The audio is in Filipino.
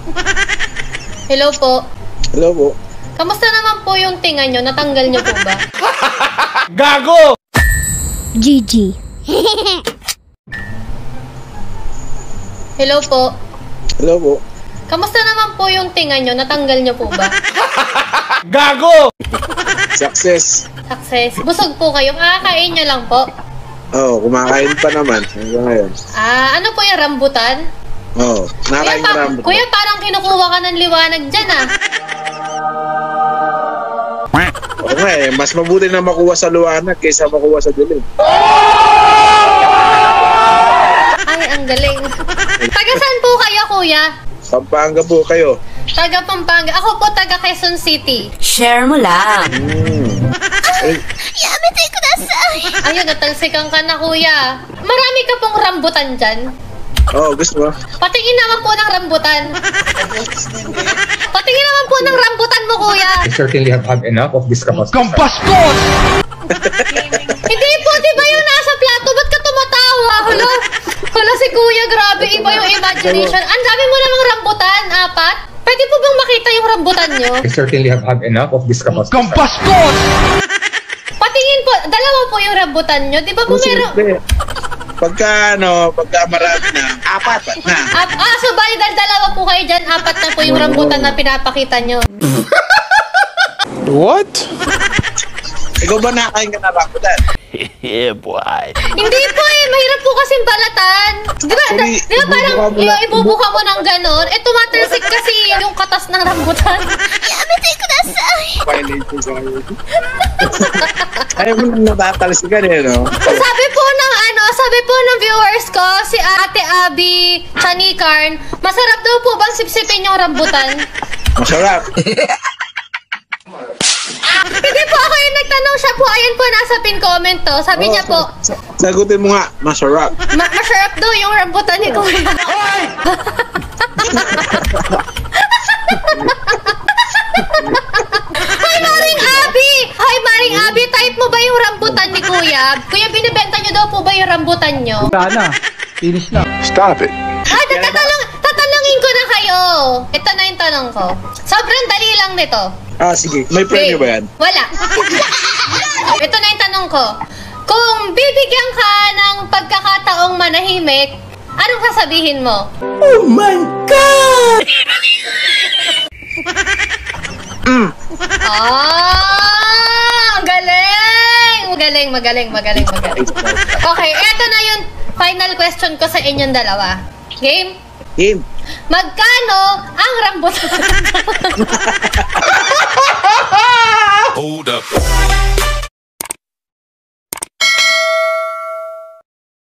Hello po. Hello po. Kamusta naman po yung tinga nyo? Natanggal nyo po ba? Gago! GG. Hello po. Hello po. Kamusta naman po yung tinga nyo? Natanggal nyo po ba? Gago! Success. Success. Busog po kayo. Kakakain nyo lang po. Oo, kumakain pa naman. Hanggang ngayon. Ano po yung rambutan? Oo, nakain ka naman. Kuya, parang kinukuha ka ng liwanag dyan Oo nga eh, mas mabuti na makuha sa liwanag kaysa makuha sa dilim. Ay, ang galing. Taga saan po kayo, kuya? Pampanga po kayo. Taga Pampanga. Ako po taga Quezon City. Share mo lang. Ay, Yamete kudasai. Ayun, natalsikan ka na, kuya. Marami ka pong rambutan dyan. oo, gusto mo? Patingin naman po ng rambutan. Patingin naman po ng rambutan mo, kuya. I certainly have had enough of this kapastos. Kampaskos! Hindi po, di ba yung nasa plato? Ba't ka tumatawa? Hala si kuya, grabe. Iba yung imagination. Ang dami mo namang rambutan, 4. Pwede po bang makita yung rambutan nyo? I certainly have had enough of this kapastos. Kampaskos! Patingin po, dalawa po yung rambutan nyo. Di ba po meron? Siyempre. Pagka marami na, apat na. So bali dalawa po kayo dyan, 4 na po yung rambutan na pinapakita nyo. What? Ikaw ba nakain ka na rambutan? Yeah, boy. Hindi po mahirap po kasing balatan. Di ba, parang ibubuka mo ng ganon, tumatalsik kasi yung katas ng rambutan. Yamete kudasai. Violation sa kayo. Ayaw mo nang natatalsikan eh, no? Sabi po ng viewers ko, si Ate Abby Chanikarn, masarap daw po bang sipsipin yung rambutan? Masarap. Hindi po ako yung nagtanong, siya po, ayun po, nasa pin comment to. Sabi niya po, Sagutin mo nga, masarap. masarap daw yung rambutan ni Kuya. Hi, Maring Abby! Hi, Maring Abby! Type mo ba yung rambutan ni Kuya? Kuya, binibenta niyo daw po ba yung rambutan niyo? Wala na. Finish na. Stop it. Tatanungin ko na kayo. Ito na yung tanong ko. Sobrang dali lang nito. Sige. May premyo ba yan? Wala. Ito na yung tanong ko. Kung bibigyan ka ng pagkakataong manahimik, anong sasabihin mo? Oh my God! Magaling. Okay, eto na yung final question ko sa inyong dalawa. Game? Game. Magkano ang rambutan? Hold up.